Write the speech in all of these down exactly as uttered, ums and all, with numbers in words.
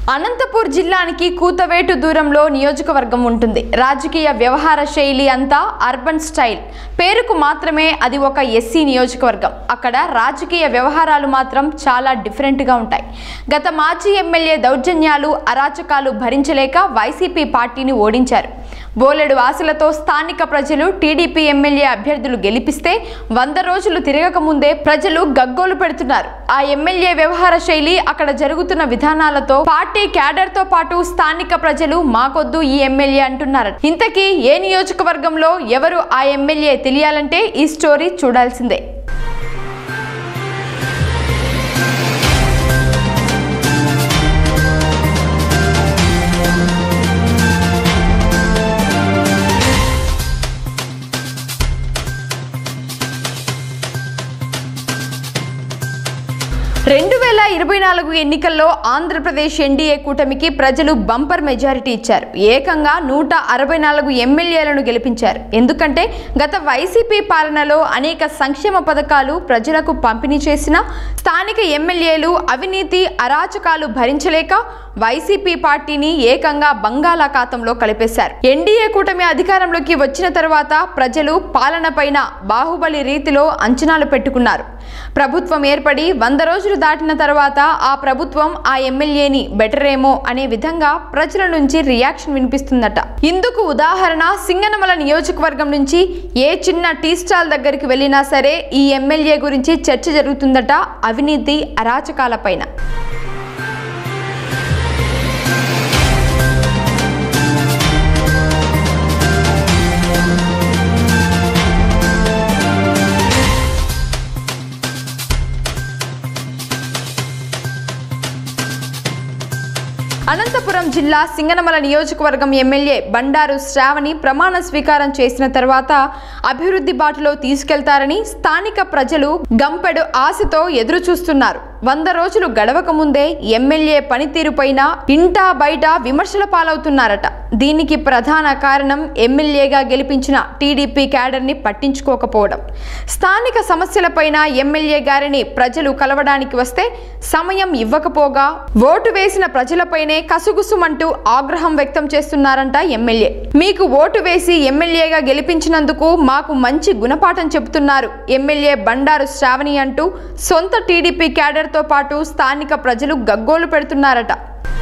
అనంతపూర్ జిల్లానికి కూతవేటు దూరంలో నియోజకవర్గం ఉంటుంది. రాజకీయ వ్యవహార శైలి అంతా అర్బన్ స్టైల్. పేరుకు మాత్రమే అది ఒక ఎస్సీ నియోజకవర్గం. అక్కడ రాజకీయ వ్యవహారాలు మాత్రం చాలా డిఫరెంట్గా ఉంటాయి. గత మాజీ ఎమ్మెల్యే దౌర్జన్యాలు, అరాచకాలు భరించలేక వైసీపీ పార్టీని ఓడించారు. బోలెడు ఆశలతో స్థానిక ప్రజలు టీడీపీ ఎమ్మెల్యే అభ్యర్థులు గెలిపిస్తే వంద రోజులు తిరగక ముందే ప్రజలు గగ్గోలు పెడుతున్నారు. ఆ ఎమ్మెల్యే వ్యవహార శైలి, అక్కడ జరుగుతున్న విధానాలతో పార్టీ క్యాడర్ తో పాటు స్థానిక ప్రజలు మాకొద్దు ఈ ఎమ్మెల్యే అంటున్నారు. ఇంతకీ ఏ నియోజకవర్గంలో ఎవరు ఆ ఎమ్మెల్యే తెలియాలంటే ఈ స్టోరీ చూడాల్సిందే. రెండు వేల ఇరవై నాలుగు ఎన్నికల్లో ఆంధ్రప్రదేశ్ ఎన్డీఏ కూటమికి ప్రజలు బంపర్ మెజారిటీ ఇచ్చారు. ఏకంగా నూట అరవై నాలుగు ఎమ్మెల్యేలను గెలిపించారు. ఎందుకంటే గత వైసీపీ పాలనలో అనేక సంక్షేమ పథకాలు ప్రజలకు పంపిణీ చేసిన స్థానిక ఎమ్మెల్యేలు అవినీతి, అరాచకాలు భరించలేక వైసీపీ పార్టీని ఏకంగా బంగాళాఖాతంలో కలిపేశారు. ఎన్డీఏ కూటమి అధికారంలోకి వచ్చిన తర్వాత ప్రజలు పాలన పైన బాహుబలి రీతిలో అంచనాలు పెట్టుకున్నారు. ప్రభుత్వం ఏర్పడి వంద రోజులు దాటిన తర్వాత ఆ ప్రభుత్వం ఆ ఎమ్మెల్యేని బెటరేమో అనే విధంగా ప్రజల నుంచి రియాక్షన్ వినిపిస్తుందట. ఇందుకు ఉదాహరణ సింగనమల నియోజకవర్గం నుంచి ఏ చిన్న టీ స్టాల్ దగ్గరికి వెళ్ళినా సరే ఈ ఎమ్మెల్యే గురించి చర్చ జరుగుతుందట, అవినీతి, అరాచకాల పైన. అనంతపురం జిల్లా సింగనమల నియోజకవర్గం ఎమ్మెల్యే బండారు శ్రావణి ప్రమాణ స్వీకారం చేసిన తర్వాత అభివృద్ధి బాటలో తీసుకెళ్తారని స్థానిక ప్రజలు గంపెడు ఆశతో ఎదురు చూస్తున్నారు. వంద రోజులు గడవక ముందే ఎమ్మెల్యే పనితీరుపైన ఇంటా బయట విమర్శల పాలవుతున్నారట. దీనికి ప్రధాన కారణం ఎమ్మెల్యేగా గెలిపించిన టీడీపీ క్యాడర్ని పట్టించుకోకపోవడం. స్థానిక సమస్యలపైన ఎమ్మెల్యే గారిని ప్రజలు కలవడానికి వస్తే సమయం ఇవ్వకపోగా ఓటు వేసిన ప్రజలపైనే కసుగుసుమంటూ ఆగ్రహం వ్యక్తం చేస్తున్నారంట ఎమ్మెల్యే. మీకు ఓటు వేసి ఎమ్మెల్యేగా గెలిపించినందుకు మాకు మంచి గుణపాఠం చెబుతున్నారు ఎమ్మెల్యే బండారు శ్రావణి అంటూ సొంత టీడీపీ క్యాడర్ తో పాటు స్థానిక ప్రజలు గగ్గోలు పెడుతున్నారట.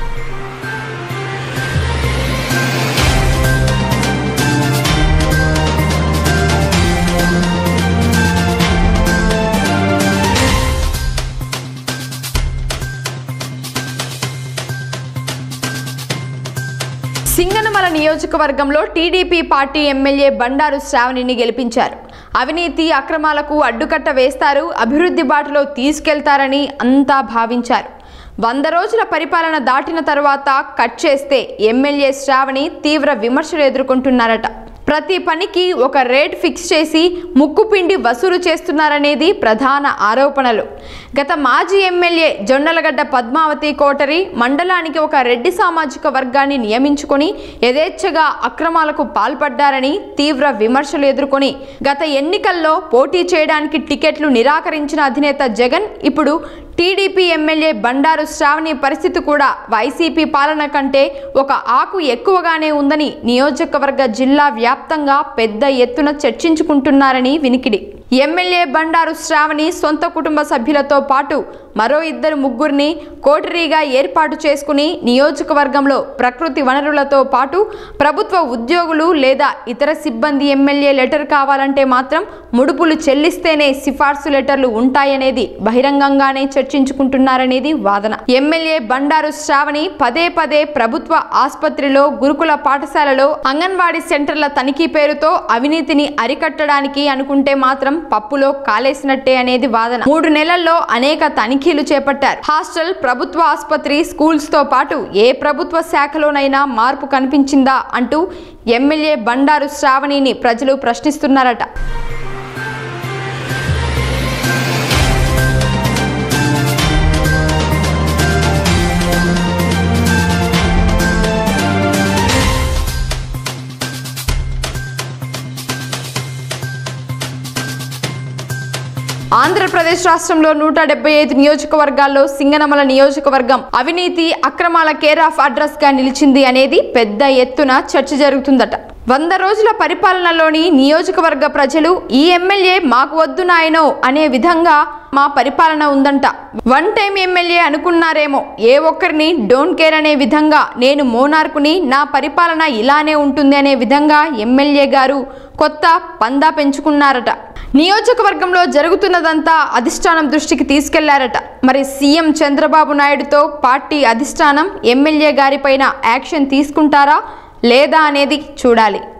సింగనమల నియోజకవర్గంలో టీడీపీ పార్టీ ఎమ్మెల్యే బండారు శ్రావణిని గెలిపించారు. అవినీతి, అక్రమాలకు అడ్డుకట్ట వేస్తారు, అభివృద్ధి బాటలో తీసుకెళ్తారని అంతా భావించారు. వంద రోజుల పరిపాలన దాటిన తర్వాత కట్ చేస్తే ఎమ్మెల్యే శ్రావణి తీవ్ర విమర్శలు ఎదుర్కొంటున్నారట. ప్రతి పనికి ఒక రేట్ ఫిక్స్ చేసి ముక్కుపిండి వసూలు చేస్తున్నారనేది ప్రధాన ఆరోపణలు. గత మాజీ ఎమ్మెల్యే జొన్నలగడ్డ పద్మావతి కోటరి మండలానికి ఒక రెడ్డి సామాజిక వర్గాన్ని నియమించుకొని యథేచ్ఛగా అక్రమాలకు పాల్పడ్డారని తీవ్ర విమర్శలు ఎదుర్కొని గత ఎన్నికల్లో పోటీ చేయడానికి టికెట్లు నిరాకరించిన అధినేత జగన్ ఇప్పుడు టీడీపీ ఎమ్మెల్యే బండారు శ్రావణి పరిస్థితి కూడా వైసీపీ పాలన కంటే ఒక ఆకు ఎక్కువగానే ఉందని నియోజకవర్గ జిల్లా వ్యాప్తంగా పెద్ద ఎత్తున చర్చించుకుంటున్నారని వినికిడి. ఎమ్మెల్యే బండారు శ్రావణి సొంత కుటుంబ సభ్యులతో పాటు మరో ఇద్దరు ముగ్గురిని కోటరీగా ఏర్పాటు చేసుకుని నియోజకవర్గంలో ప్రకృతి వనరులతో పాటు ప్రభుత్వ ఉద్యోగులు లేదా ఇతర సిబ్బంది ఎమ్మెల్యే లెటర్ కావాలంటే మాత్రం ముడుపులు చెల్లిస్తేనే సిఫార్సు లెటర్లు ఉంటాయనేది బహిరంగంగానే చర్చించుకుంటున్నారనేది వాదన. ఎమ్మెల్యే బండారు శ్రావణి పదే పదే ప్రభుత్వ ఆసుపత్రిలో, గురుకుల పాఠశాలలో, అంగన్వాడీ సెంటర్ల తనిఖీ పేరుతో అవినీతిని అరికట్టడానికి అనుకుంటే మాత్రం పప్పులో కాలేసినట్టే అనేది వాదన. మూడు నెలల్లో అనేక తనిఖీలు చేపట్టారు. హాస్టల్, ప్రభుత్వ ఆసుపత్రి, స్కూల్స్ తో పాటు ఏ ప్రభుత్వ శాఖలోనైనా మార్పు కనిపించిందా అంటూ ఎమ్మెల్యే బండారు శ్రావణిని ప్రజలు ప్రశ్నిస్తున్నారట. ఆంధ్రప్రదేశ్ ఆంధ్రప్రదేశ్ రాష్ట్రంలో నూట డెబ్బై ఐదు నియోజకవర్గాల్లో సింగనమల నియోజకవర్గం అవినీతి అక్రమాల కేర్ ఆఫ్ అడ్రస్ గా నిలిచింది అనేది పెద్ద ఎత్తున చర్చ జరుగుతుందట. వంద రోజుల పరిపాలనలోని నియోజకవర్గ ప్రజలు ఈ ఎమ్మెల్యే మాకు వద్దు నాయనో అనే విధంగా మా పరిపాలన ఉందంట. వన్ టైం ఎమ్మెల్యే అనుకున్నారేమో, ఏ ఒక్కరిని డోంట్ కేర్ అనే విధంగా నేను మోనార్కుని, నా పరిపాలన ఇలానే ఉంటుంది అనే విధంగా ఎమ్మెల్యే గారు కొత్త పందా పెంచుకున్నారట. నియోజకవర్గంలో జరుగుతున్నదంతా అధిష్టానం దృష్టికి తీసుకెళ్లారట. మరి సీఎం చంద్రబాబు నాయుడుతో పార్టీ అధిష్టానం ఎమ్మెల్యే గారిపైన యాక్షన్ తీసుకుంటారా లేదా అనేది చూడాలి.